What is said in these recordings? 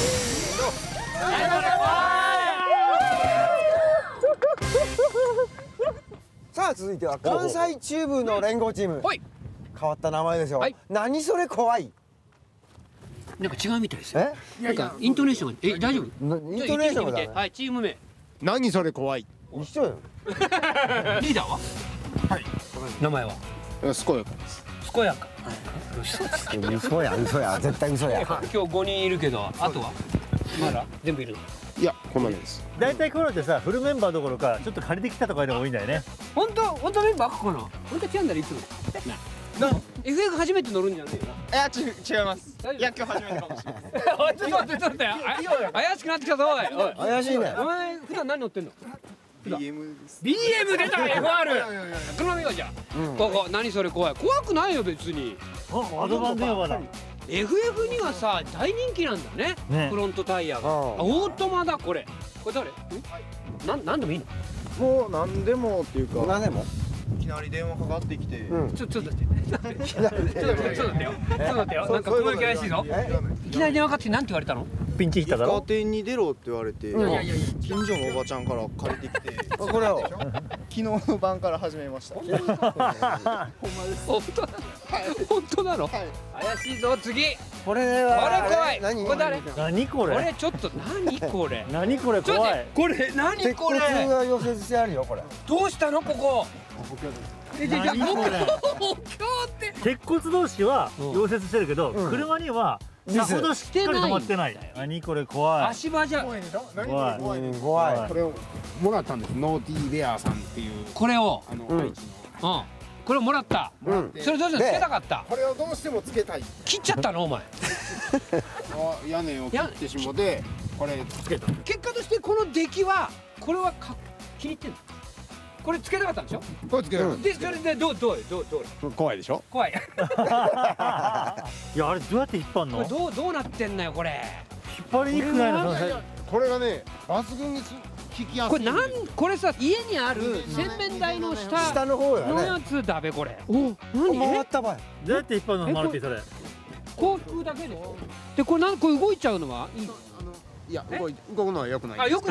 さあ続いては関西中部の連合チーム。変わった名前ですよ。何それ怖い。 なんか違うみたいですよ。なんかイントネーションが大丈夫？イントネーションがはい、チーム名。 何それ怖い。 一緒よ。 リーダーは？はい。名前は？ 健やかです。 健やか。 嘘や嘘や絶対嘘や。 今日5人いるけど、あとはまだ全部いる。 いや、こんなです。 大体こういうのってさ、フルメンバーどころかちょっと借りてきたとかでも多いんだよね。 本当メンバーかな。本当違うんだよいつも。FF 初めて乗るんじゃないよな。 いや違います。いや今日初めてかもしれない。 おいちょっと待ってちょっと待って。怪しくなってきたぞおい。 怪しいね。 お前普段何乗ってんの ？BM です。 BM 出た FR。車見ようじゃ。ここ何それ怖い。怖くないよ別に。 アドバンテージだ。 FF にはさ大人気なんだね。フロントタイヤが。オートマだこれ。これ誰？なんでもいいの？ もう何でもっていうか。 何でも？ いきなり電話かかってきて。 ちょっと待って。ちょっと待ってよ。なんか雲行き怪しいぞ。いきなり電話かかってなんて言われたの？ ピンチヒッターだろ。 カーテンに出ろって言われて。近所のおばちゃんから借りてきて。 これを。 昨日の晩から始めました。ほんまです。 本当なの？怪しいぞ次。 これは。 これ怖い。 何？ これ誰？ 何これ？ これちょっと何これ？ 何これ怖い。 これ何鉄骨これ？ が溶接してあるよこれ。 どうしたのここ？ 何これ？鉄骨同士は溶接してるけど、車にはさほどしっかり止まってない。何これ怖い。 足場じゃ。 怖い。 怖い。 これをもらったんです。ノーティーベアさんっていう。 これを。 愛知の。 これをもらった。それどうしたの？つけたかった。 これをどうしてもつけたい。 切っちゃったのお前。 屋根を切ってしもて、これつけた。 結果としてこの出来はこれは気に入ってんの？これつけなかったんでしょ？ これつけた。 でそれでどう怖いでしょ？ 怖い。 いやあれどうやって引っ張んの？ どうなってんのよこれ。 引っ張りにくくないの？ これがね抜群に引きやすい。 これさ家にある洗面台の下の方のやつだべこれ。何？ 回ったばい。 どうやって引っ張るの？マルピーそれ。 幸福だけでしょ？でこれ動いちゃうのは？ いや動くのは良くない。 あよくない。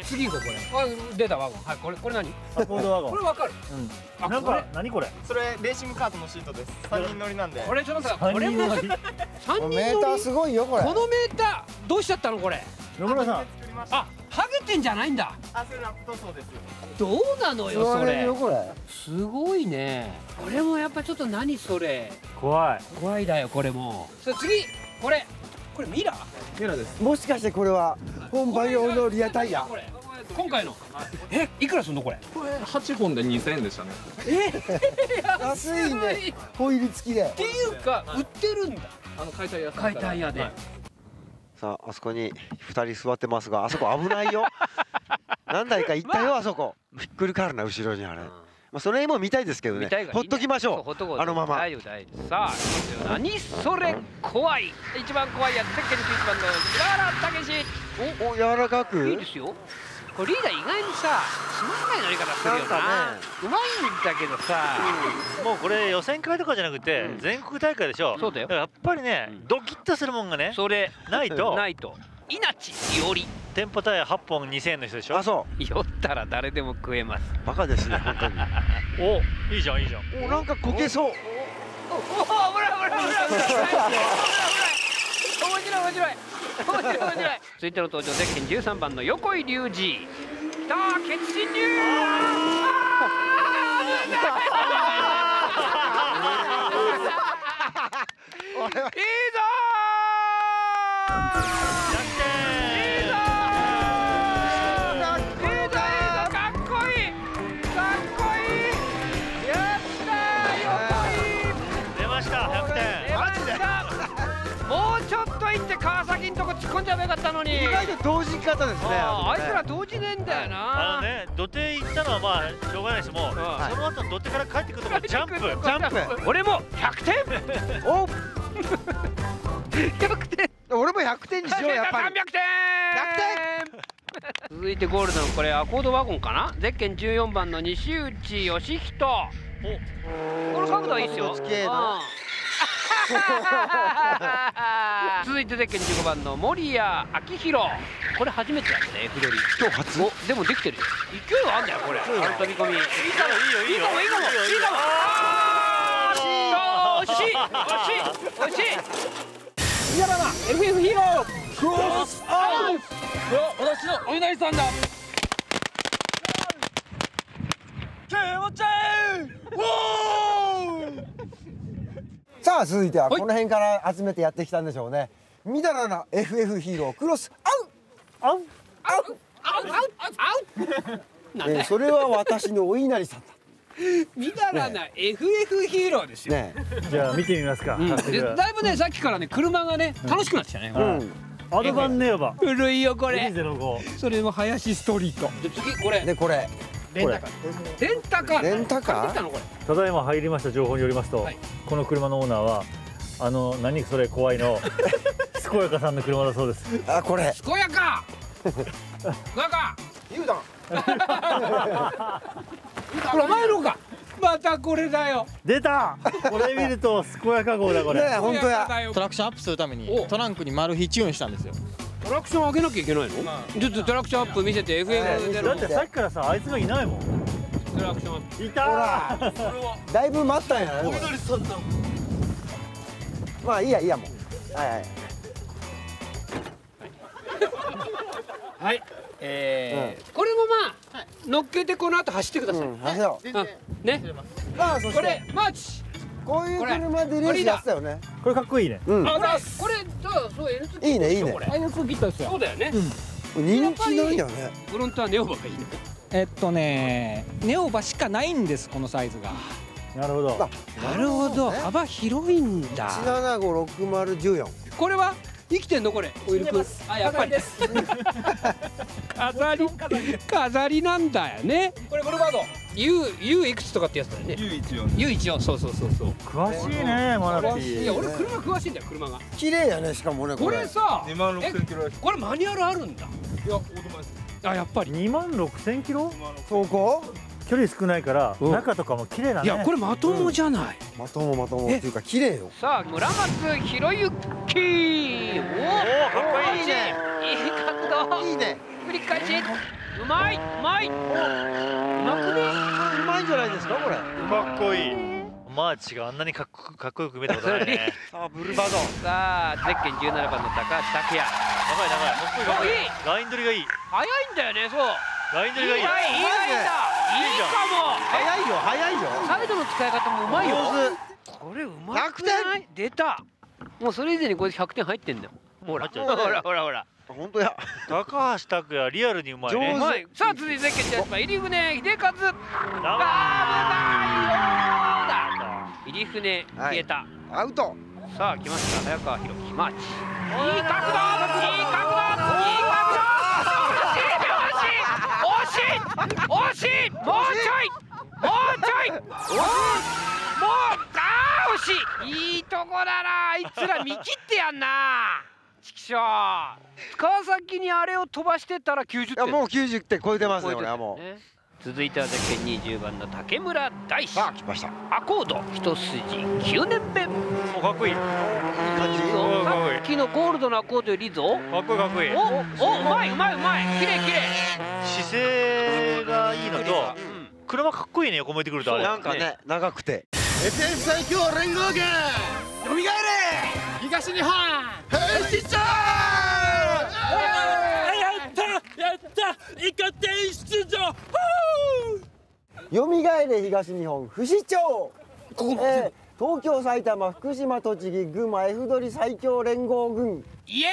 次行こうこれ。出たワゴン。はいこれ何？ アコードワゴン。 これわかる？ なんか何これ？ それレーシングカートのシートです。3人乗りなんで。 これちょっとさこれも3人乗り。 メーターすごいよこれ。 このメーターどうしちゃったのこれ？ 野村さん。 あハゲてんじゃないんだ。 あそれラップ塗装です。 どうなのよそれ。 これ。 すごいね。これもやっぱちょっと何それ。 怖いだよこれも。次これミラー？ ミラーです。 もしかしてこれは本番用のリアタイヤ？ 今回のいくらすんのこれ？ これ8本で2000円でしたね。 安いね。ホイール付きで。 っていうか売ってるんだ。 解体屋さん。 解体屋で。 さああそこに2人座ってますが、あそこ危ないよ。何台か行ったよあそこ。ひっくり返るな後ろにあれ。まあそれも見たいですけどね。ほっときましょう。あのまま。 さあ何それ怖い。一番怖いやつゼッケン11番の石原武史。 お柔らかく。 いいですよ。これリーダー意外にさつまんない乗り方するよな。うまいんだけどさ。 もうこれ予選会とかじゃなくて全国大会でしょ。 そうだよ。 やっぱりねドキッとするもんがね。 それないと。 稲地より店舗タイヤ8本2000円の人でしょ。 あそう。 酔ったら誰でも食えます。 バカですね本当に。 おいいじゃん。 おなんかこけそう。 お危ない面白い。続いての登場ゼッケン13番の横井隆二。きたー決進入。いいぞ川崎んとこ突っ込んじゃえばよかったのに。 意外と同時方ですね。 あいつら同時ねえんだよな。 土手行ったのはまあしょうがないです。もうその後土手から帰ってくるとこジャンプ。 俺も100点。お100点。 俺も100点にしようやっぱり。 300点。100点。続いてゴールドのこれアコードワゴンかな。ゼッケン14番の西内義人。この角度はいいっすよ。 続いてゼッケン15番の森谷明宏。これ初めてだね、F取り。 今日初。 でもできてるよ。勢いはあんだよこれ。飛び込み。いいかもいいかも。惜しい。宮原 FF ヒーロークロスアウト。私のお稲荷さんだ。 さあ続いてはこの辺から集めてやってきたんでしょうね。みだらな FF ヒーロークロスアウそれは私のお稲荷さんだ。 みだらな FF ヒーローですよ。 じゃあ見てみますか。 だいぶねさっきからね車がね楽しくなってきたね。 アドバンネオバ。 古いよこれ。 05。 それも林ストリート。で次これ。 でこれ。 レンタカー。 レンタカー。 ただいま入りました情報によりますと、この車のオーナーは何それ怖いの健やかさんの車だそうです。 あ、これ。 健やか。 ユウダン。 これお前のか。またこれだよ。 出た。これ見ると健やか号だこれ。 ね、本当や。 トラクションアップするためにトランクにマル秘チューンしたんですよ。 トラクション上げなきゃいけないの？ちょっとトラクションアップ見せて FF で。 だってさっきからさあいつがいないもん。 トラクションアップ。 いた。 だいぶ待ったんやないの。まあいいやもう。 はい。これもまあ乗っけてこの後走ってください。 走ろう。 ね。 さあそしてこれマーチ。 こういう車でレースやってたよね。 これかっこいいね。 これそう N2 いいねいいね。 N2 ギターですよ。そうだよね。 人気なんやね。 フロントはネオバがいいね。 ネオバしかないんですこのサイズが。 なるほど。 なるほど。幅広いんだ。 1756014。 これは生きてんのこれ。オイル君。あ、やっぱりです。飾りなんだよね。これブルーバード。U いくつとかってやつだよね。U14。そう。 詳しいねマナティー。 いや俺車詳しいんだよ車が。 綺麗やねしかもねこれさ。 26000キロ。 これマニュアルあるんだ。 いやオートマです。 あ、やっぱり。 26000キロ？ 走行？ 距離少ないから中とかも綺麗だね。 いやこれまともじゃない。 まともっていうか綺麗よ。 さあ村松弘之。おおかっこいいね。いい角度。 いいね。 繰り返し。うまい。うまくね。 うまいんじゃないですかこれ。 かっこいい。マーチがあんなにかっこよく見たことないね。 さあブルーバード。 さあゼッケン17番の高橋拓也。 長い。ライン取りがいい。 早いんだよねそう。 ライン取りがいい。 いいかも。 早いよ。 サイドの使い方もうまいよ。これうまくない？出た。もうそれ以前にこれ100点入ってんだよ。ほら。 本当や。 高橋拓也リアルにうまいね。 さあ続いてゼッケン18番入船秀和。入船消えた。 アウト。 さあ来ました早川博樹マーチ。いい角度。惜しい。もうちょい。惜しい。いいとこだな。あいつら見切ってやんな。ちくしょう。川崎にあれを飛ばしてたら90点。 もう90点超えてますね。俺はもう。 続いてはゼッケン20番の竹村大志。 さあ来ました。 アコード一筋9年目。 かっこいい。 さっきのゴールドのアコードよりいいぞ。 かっこいい。 おうまい。綺麗。 姿勢がいいのと車かっこいいね横向いてくるとあれ。 なんかね長くて。 FF 最強連合軍。蘇れ。東日本。兵士長。 やったイカ天出場。 よみがえれ東日本不死鳥。東京埼玉福島栃木群馬 F 取り最強連合軍。 イエ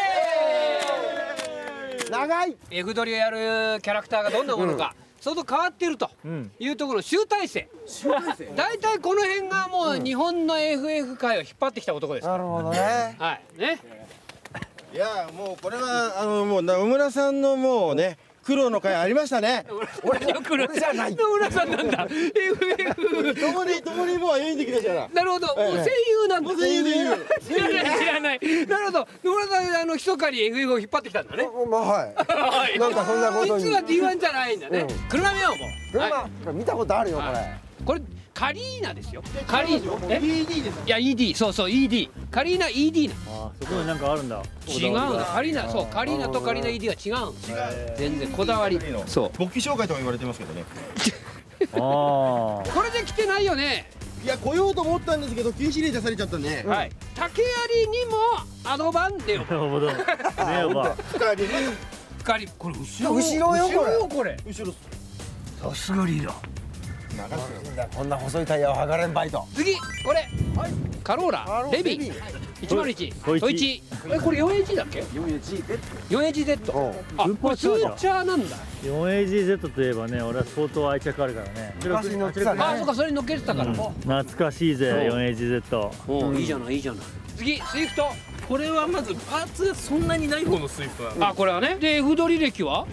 ーイ。 長い。 F 取りをやるキャラクターがどんなものか相当変わってるというところの集大成。大体この辺がもう日本の FF 界を引っ張ってきた男です。 なるほどね。 はいね。 いやもうこれはもう野村さんのもうね苦労の会ありましたね。 俺じゃない。野村さんなんだ。FF。 共にもう歩んできたじゃない。 なるほど。もう声優なんだ。 声優で言う。 知らない。なるほど。野村さん密かに FF を引っ張ってきたんだね。 まあはい。なんかそんなことに。 実は D1 じゃないんだね。車見ようもう。 車見たことあるよこれ。 これカリーナですよ。カリーナ。ED です。いや ED、そうそう ED。カリーナ ED な。 あ、そこになんかあるんだ。 違うんだ。カリーナ、そうカリーナとカリーナ ED は違う。全然こだわり。そう。 勃起障害とか言われてますけどね。 ああ。 これで来てないよね。 いや来ようと思ったんですけど禁止令出されちゃったね。 はい。竹槍にもアドバンデよ。 なるほど。ねえば。 光これ後ろよこれ。 後ろ。 さすがリーダー。 こんな細いタイヤを剥がれんバイト。 次これカローラレビ101トイチ。これ 4AG だっけ？ 4AGZ。あ、これスーチャーなんだ。 4AGZ といえばね、俺は相当愛着あるからね。 昔乗ってたね。 あ、そうか、それに乗っけてたから。 懐かしいぜ 4AGZ。 お、いいじゃないいいじゃない。次スイフト。 これはまずパーツがそんなにない方のスイフトなんで。 あ、これはね。で F 取り歴は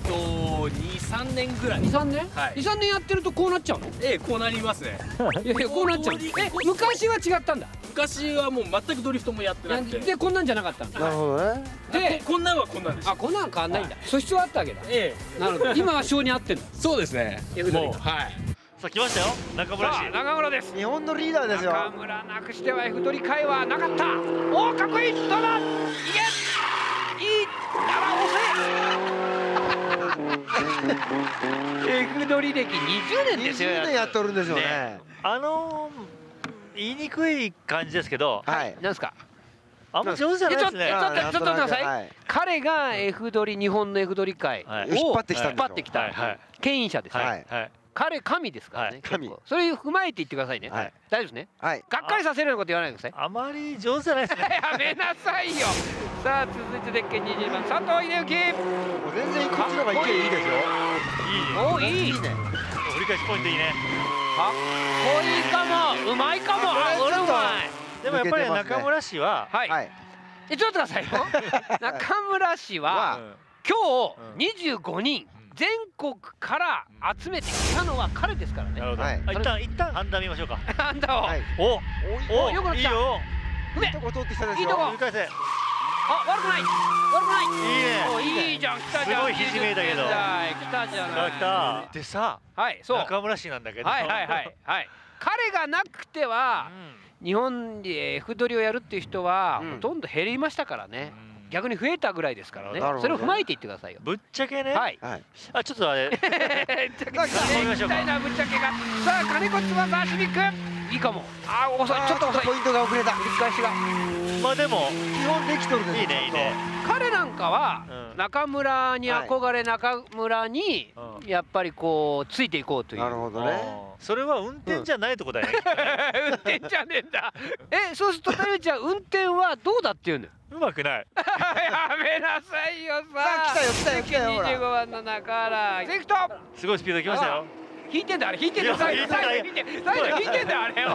2、3年ぐらい。 2、3年？ はい。 2、3年やってるとこうなっちゃうの？ こうなりますね。 いやいや、こうなっちゃう。昔は違ったんだ。 昔はもう全くドリフトもやってなくて。 でこんなんじゃなかったんだ。 なるほどね。 でこんなんはこんなんです。 あ、こんなん変わんないんだ。素質はあったわけだ。なるほど。今は性に合ってんだ。 そうですね。もうはい。 さあ来ましたよ、中村氏。 中村です。 日本のリーダーですよ。 中村なくしては F 取り会はなかった。おお、かっこいい。どうだ。いけ。いい。F 取り歴20年ですよ。 20年やっとるんですよね。 言いにくい感じですけど、 はい。 なんですか。 あんま上手じゃないですね。 ちょっと待ってください。彼が F 取り日本の F 取り会を引っ張ってきた牽引者です。彼神ですからね。神。それ踏まえて言ってくださいね。大丈夫ですね。がっかりさせるようなこと言わないでください。 あまり上手じゃないですね。 やめなさいよ。さあ続いて鉄拳20番佐藤秀幸。 全然こっちの方がいいですよ。 お、いいね。 折り返しポイントいいね。 かっこいいかも。うまいかも。俺うまい。 でもやっぱり中村氏は、 はい。ちょっと待ってくださいよ。中村氏は今日25人全国から集めてきたのは彼ですからね。 なるほど。一旦ハンダ見ましょうか。 ハンダを。 お、 よくなった。いいよ。 いいとこ通ってきたですよ。 いいとこ。 折り返せ。 あ、悪くない。悪くない。 いいね。 いいじゃん。来たじゃん。 すごいひじめいだけど。 来たじゃない。 来た。でさ、中村氏なんだけど。 はい。彼がなくては日本で F 取りをやるっていう人はほとんど減りましたからね。逆に増えたぐらいですからね。それを踏まえて言ってくださいよ。 ぶっちゃけね。 はい。 あ、ちょっとあれ。 みたいなぶっちゃけが。さあ金子翼アシビック。いいかも。あ、遅い。ちょっと遅い。 ポイントが遅れた。 繰り返しが。 まあでも基本できとるです。 いいねいいね。 彼なんかは中村に憧れ中村にやっぱりこうついていこうという。 なるほどね。 それは運転じゃないとこだよね。 運転じゃねえんだ。そうするとタユちゃん運転はどうだって言うのよ。 うまくない。 やめなさいよさあ。 来たよ。 25番の中原。セクト。 すごいスピードきましたよ。 引いてんだあれ。引いてんだ。最後引いてんだあれを。これで決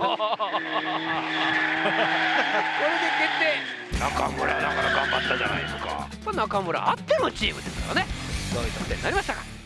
定。中村だから頑張ったじゃないですか。中村あってのチームですからね。どういう得点になりましたか。